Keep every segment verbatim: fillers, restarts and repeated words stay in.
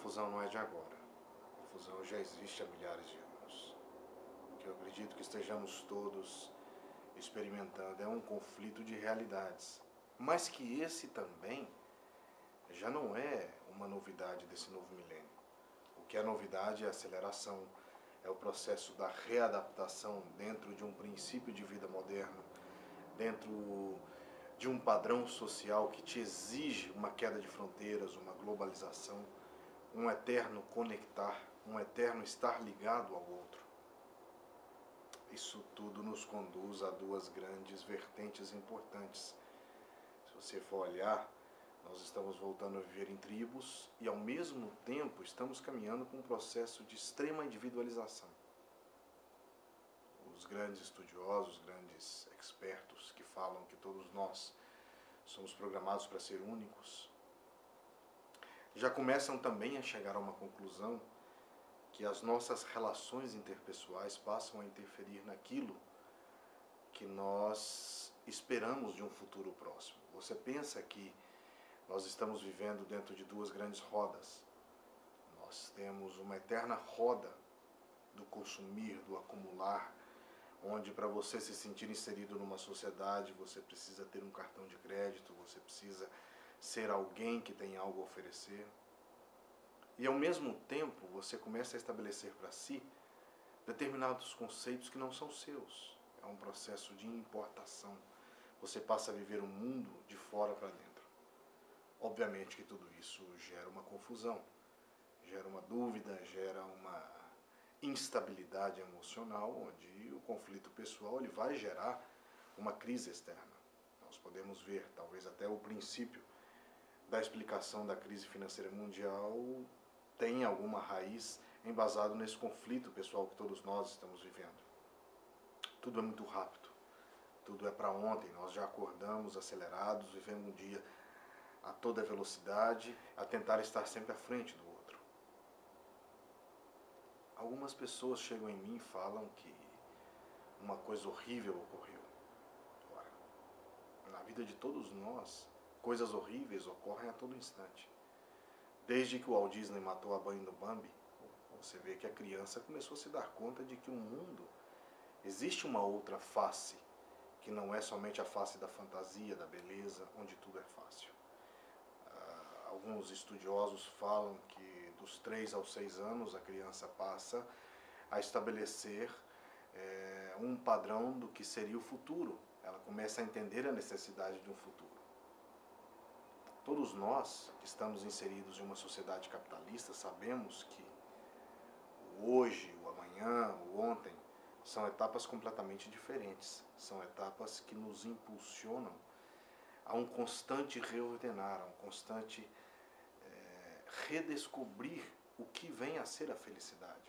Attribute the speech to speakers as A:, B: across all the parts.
A: confusão não é de agora. A confusão já existe há milhares de anos. O que eu acredito que estejamos todos experimentando é um conflito de realidades. Mas que esse também já não é uma novidade desse novo milênio. O que é novidade é a aceleração, é o processo da readaptação dentro de um princípio de vida moderno, dentro de um padrão social que te exige uma queda de fronteiras, uma globalização, um eterno conectar, um eterno estar ligado ao outro. Isso tudo nos conduz a duas grandes vertentes importantes. Se você for olhar, nós estamos voltando a viver em tribos e, ao mesmo tempo, estamos caminhando com um processo de extrema individualização. Os grandes estudiosos, grandes expertos que falam que todos nós somos programados para ser únicos, já começam também a chegar a uma conclusão que as nossas relações interpessoais passam a interferir naquilo que nós esperamos de um futuro próximo. Você pensa que nós estamos vivendo dentro de duas grandes rodas. Nós temos uma eterna roda do consumir, do acumular, onde para você se sentir inserido numa sociedade, você precisa ter um cartão de crédito, você precisa ser alguém que tem algo a oferecer. E ao mesmo tempo, você começa a estabelecer para si determinados conceitos que não são seus. É um processo de importação. Você passa a viver um mundo de fora para dentro. Obviamente que tudo isso gera uma confusão, gera uma dúvida, gera uma instabilidade emocional, onde o conflito pessoal ele vai gerar uma crise externa. Nós podemos ver, talvez até o princípio da explicação da crise financeira mundial tem alguma raiz embasado nesse conflito pessoal que todos nós estamos vivendo. Tudo é muito rápido, tudo é para ontem, nós já acordamos acelerados, vivendo um dia a toda velocidade, a tentar estar sempre à frente do outro. Algumas pessoas chegam em mim e falam que uma coisa horrível ocorreu. Ora, na vida de todos nós, coisas horríveis ocorrem a todo instante. Desde que o Walt Disney matou a mãe do Bambi, você vê que a criança começou a se dar conta de que o mundo existe uma outra face, que não é somente a face da fantasia, da beleza, onde tudo é fácil. Uh, alguns estudiosos falam que dos três aos seis anos a criança passa a estabelecer é, um padrão do que seria o futuro. Ela começa a entender a necessidade de um futuro. Todos nós que estamos inseridos em uma sociedade capitalista sabemos que o hoje, o amanhã, o ontem são etapas completamente diferentes. São etapas que nos impulsionam a um constante reordenar, a um constante é, redescobrir o que vem a ser a felicidade.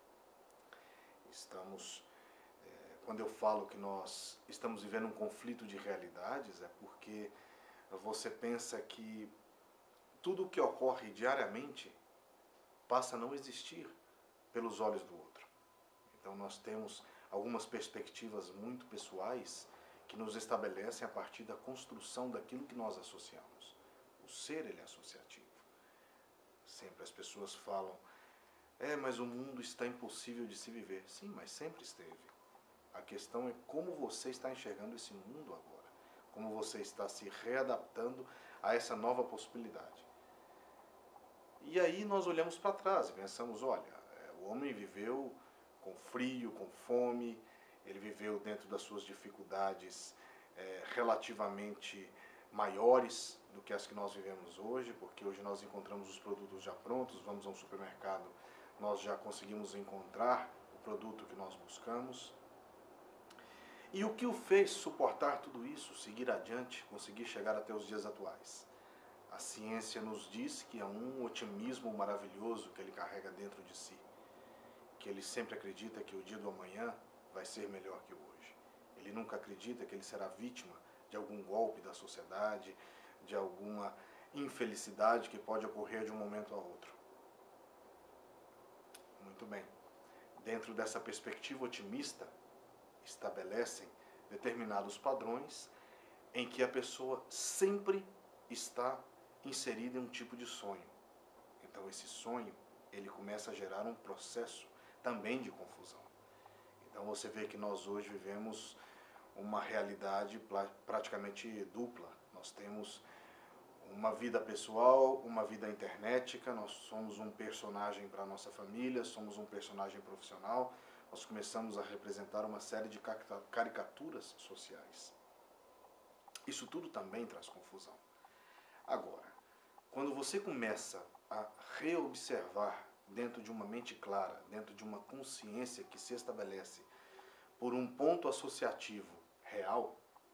A: Estamos, é, quando eu falo que nós estamos vivendo um conflito de realidades, é porque você pensa que tudo o que ocorre diariamente passa a não existir pelos olhos do outro. Então nós temos algumas perspectivas muito pessoais que nos estabelecem a partir da construção daquilo que nós associamos. O ser, ele é associativo. Sempre as pessoas falam, é, mas o mundo está impossível de se viver. Sim, mas sempre esteve. A questão é como você está enxergando esse mundo agora. Como você está se readaptando a essa nova possibilidade. E aí nós olhamos para trás e pensamos, olha, o homem viveu com frio, com fome, ele viveu dentro das suas dificuldades é, relativamente maiores do que as que nós vivemos hoje, porque hoje nós encontramos os produtos já prontos, vamos a um supermercado, nós já conseguimos encontrar o produto que nós buscamos. E o que o fez suportar tudo isso, seguir adiante, conseguir chegar até os dias atuais? A ciência nos diz que é um otimismo maravilhoso que ele carrega dentro de si, que ele sempre acredita que o dia do amanhã vai ser melhor que o hoje. Ele nunca acredita que ele será vítima de algum golpe da sociedade, de alguma infelicidade que pode ocorrer de um momento a outro. Muito bem. Dentro dessa perspectiva otimista, estabelecem determinados padrões em que a pessoa sempre está inserida em um tipo de sonho. Então esse sonho, ele começa a gerar um processo também de confusão. Então você vê que nós hoje vivemos uma realidade praticamente dupla. Nós temos uma vida pessoal, uma vida internetica, nós somos um personagem para a nossa família, somos um personagem profissional, nós começamos a representar uma série de caricaturas sociais. Isso tudo também traz confusão. Agora, quando você começa a reobservar dentro de uma mente clara, dentro de uma consciência que se estabelece por um ponto associativo real,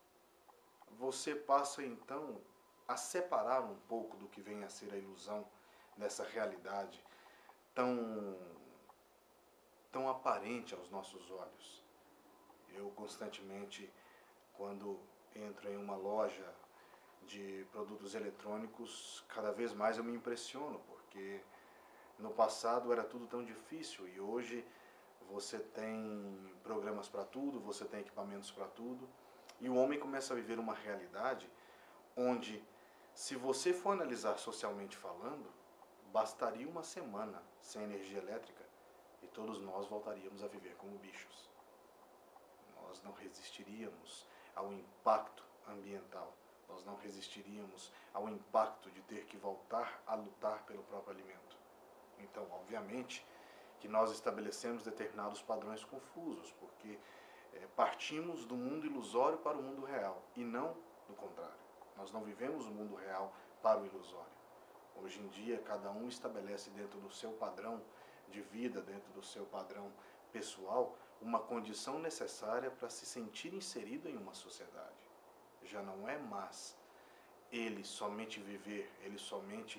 A: você passa então a separar um pouco do que vem a ser a ilusão dessa realidade tão, tão aparente aos nossos olhos. Eu constantemente, quando entro em uma loja de produtos eletrônicos, cada vez mais eu me impressiono, porque no passado era tudo tão difícil e hoje você tem programas para tudo, você tem equipamentos para tudo, e o homem começa a viver uma realidade onde, se você for analisar socialmente falando, bastaria uma semana sem energia elétrica e todos nós voltaríamos a viver como bichos. Nós não resistiríamos ao impacto ambiental, nós não resistiríamos ao impacto de ter que voltar a lutar pelo próprio alimento. Então, obviamente, que nós estabelecemos determinados padrões confusos, porque é, partimos do mundo ilusório para o mundo real, e não do contrário. Nós não vivemos o mundo real para o ilusório. Hoje em dia, cada um estabelece dentro do seu padrão de vida, dentro do seu padrão pessoal, uma condição necessária para se sentir inserido em uma sociedade. Já não é mais ele somente viver, ele somente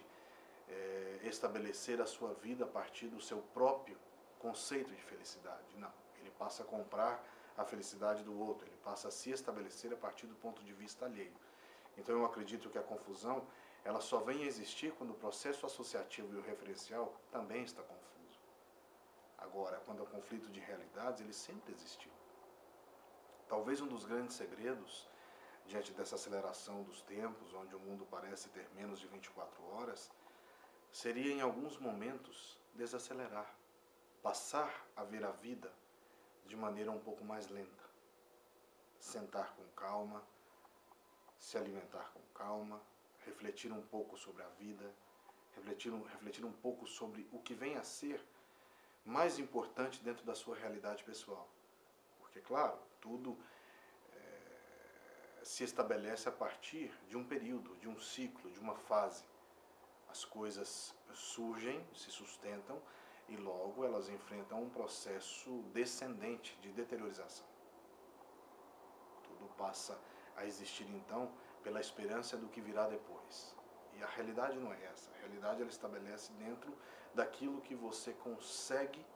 A: é, estabelecer a sua vida a partir do seu próprio conceito de felicidade. Não, ele passa a comprar a felicidade do outro, ele passa a se estabelecer a partir do ponto de vista alheio. Então eu acredito que a confusão, ela só vem a existir quando o processo associativo e o referencial também está confuso. Agora, quando é o conflito de realidades, ele sempre existiu. Talvez um dos grandes segredos, diante dessa aceleração dos tempos, onde o mundo parece ter menos de vinte e quatro horas, seria em alguns momentos desacelerar, passar a ver a vida de maneira um pouco mais lenta. Sentar com calma, se alimentar com calma, refletir um pouco sobre a vida, refletir um, refletir um pouco sobre o que vem a ser mais importante dentro da sua realidade pessoal. Porque, claro, tudo é, se estabelece a partir de um período, de um ciclo, de uma fase. As coisas surgem, se sustentam e logo elas enfrentam um processo descendente de deteriorização. Tudo passa a existir então pela esperança do que virá depois. E a realidade não é essa. A realidade ela estabelece dentro daquilo que você consegue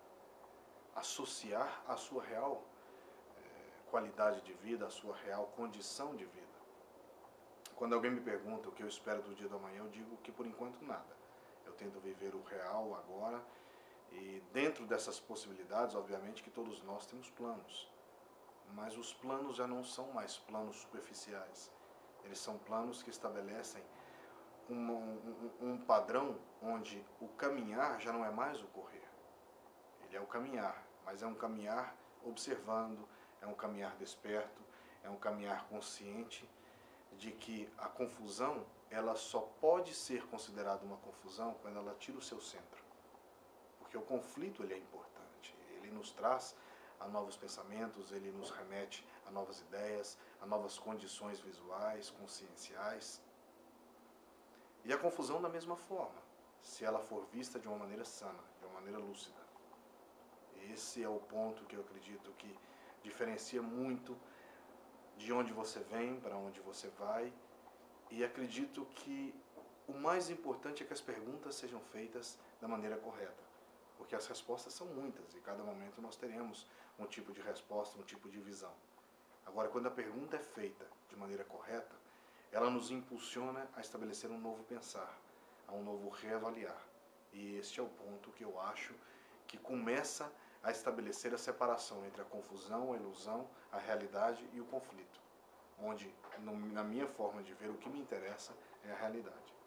A: associar à sua real eh, qualidade de vida, à sua real condição de vida. Quando alguém me pergunta o que eu espero do dia da manhã, eu digo que por enquanto nada. Eu tento viver o real agora e dentro dessas possibilidades, obviamente que todos nós temos planos. Mas os planos já não são mais planos superficiais. Eles são planos que estabelecem um, um, um padrão onde o caminhar já não é mais o correr. Ele é o caminhar, mas é um caminhar observando, é um caminhar desperto, é um caminhar consciente de que a confusão ela só pode ser considerada uma confusão quando ela tira o seu centro. Porque o conflito ele é importante, ele nos traz a novos pensamentos, ele nos remete a novas ideias, a novas condições visuais, conscienciais. E a confusão da mesma forma, se ela for vista de uma maneira sana, de uma maneira lúcida. Esse é o ponto que eu acredito que diferencia muito de onde você vem, para onde você vai. E acredito que o mais importante é que as perguntas sejam feitas da maneira correta. Porque as respostas são muitas e cada momento nós teremos um tipo de resposta, um tipo de visão. Agora, quando a pergunta é feita de maneira correta, ela nos impulsiona a estabelecer um novo pensar, a um novo reavaliar. E este é o ponto que eu acho que começa a estabelecer a separação entre a confusão, a ilusão, a realidade e o conflito. Onde, na minha forma de ver, o que me interessa é a realidade.